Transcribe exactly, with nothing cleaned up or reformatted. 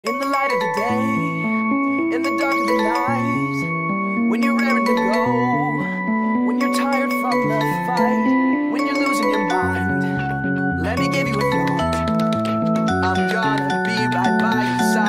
In the light of the day, in the dark of the night, when you're raring to go, when you're tired from the fight, when you're losing your mind, let me give you a thought. I'm gonna be right by your side.